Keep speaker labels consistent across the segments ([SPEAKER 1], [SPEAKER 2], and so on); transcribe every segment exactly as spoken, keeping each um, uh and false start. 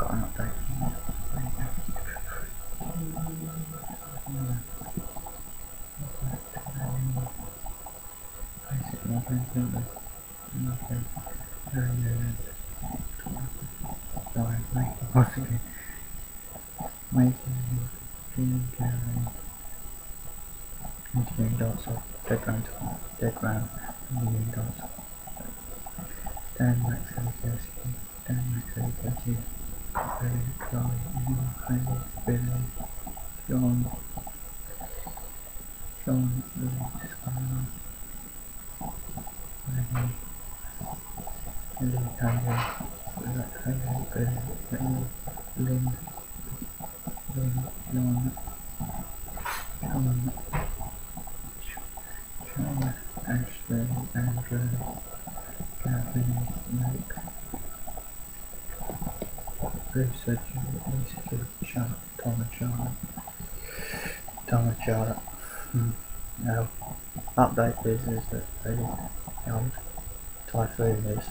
[SPEAKER 1] got an update. There you go. Basic nothing, simple. Nothing. Very good. Sorry, making once again. Making green carrying. Green dots off. Dead round top. Dead round. Green dots. Dan Max Alicursi. Dan Max Alicursi. Billy, Chloe, Emma, Heidi, Billy, John, John, Louis, Skylar, Maggie, Billy, Heidi, Heidi, Billy, Billy, Lynn, Lynn, John, John, John, Ashley, Andrew, Gavin, Mike, Lisa, Julie, Lisa, Julie, Charlotte, Tom and Charlotte, Tom and Charlotte. Hmm. Now, update is, is that the old typhoon is,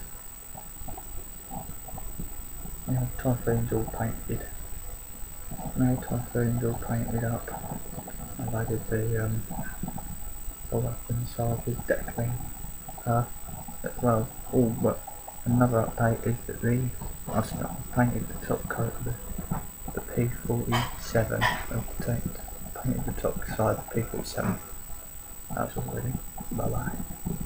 [SPEAKER 1] the old typhoon's all painted. The old typhoon's all painted up. I've added the, um, the weapons side with deckling. Uh, well, all but another update is that the, I've painted the top coat of the, the P forty-seven, I've painted the top side of the P forty-seven. That's all really. Bye bye.